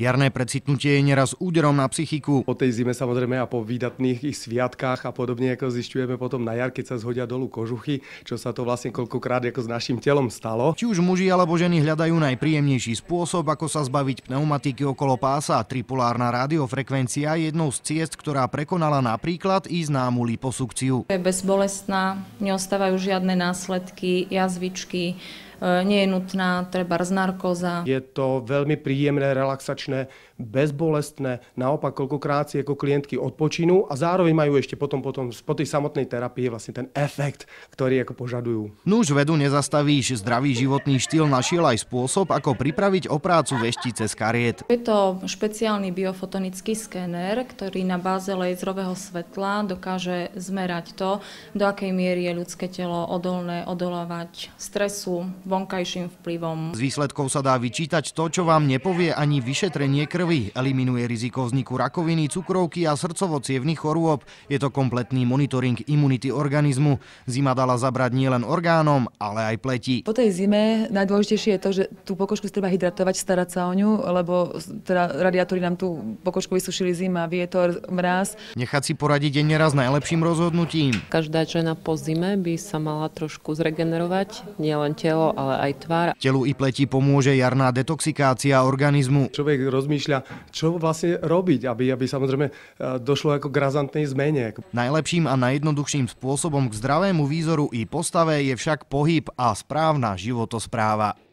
Jarné precitnutie je neraz úderom na psychiku. Po tej zime samozrejme a po výdatných ich sviatkách a podobne, ako zisťujeme potom na jar, keď sa zhodia dolu kožuchy, čo sa to vlastne koľkokrát ako s našim telom stalo. Či už muži alebo ženy hľadajú najpríjemnejší spôsob, ako sa zbaviť pneumatiky okolo pása. Tripolárna radiofrekvencia je jednou z ciest, ktorá prekonala napríklad i známu liposukciu. Je bezbolestná, neostávajú žiadne následky, jazvičky, nie je nutná trebárs narkóza. Je to veľmi príjemné, relaxačné, bezbolestné. Naopak, koľkokrát si ako klientky odpočinú a zároveň majú ešte potom po tej samotnej terapii vlastne ten efekt, ktorý ako požadujú. Nuž vedu nezastavíš. Zdravý životný štýl našiel aj spôsob, ako pripraviť o prácu veštice z kariet. Je to špeciálny biofotonický skéner, ktorý na báze laserového svetla dokáže zmerať to, do akej miery je ľudské telo odolné odolávať stresu, vonkajším vplyvom. Z výsledkov sa dá vyčítať to, čo vám nepovie ani vyšetrenie krvi. Eliminuje riziko vzniku rakoviny, cukrovky a srdcovo-cievnych chorôb. Je to kompletný monitoring imunity organizmu. Zima dala zabrať nielen orgánom, ale aj pleti. Po tej zime najdôležitejšie je to, že tú pokožku treba hydratovať, starať sa o ňu, lebo teda radiátori nám tú pokožku vysušili, zima, vietor, mráz. Nechať si poradiť je neraz najlepším rozhodnutím. Každá žena po zime by sa mala trošku zregenerovať, nielen telo, ale aj tvár. Telu i pleti pomôže jarná detoxikácia organizmu. Človek rozmýšľa, čo vlastne robiť, aby samozrejme došlo ako k razantnej zmene. Najlepším a najjednoduchším spôsobom k zdravému výzoru i postave je však pohyb a správna životospráva.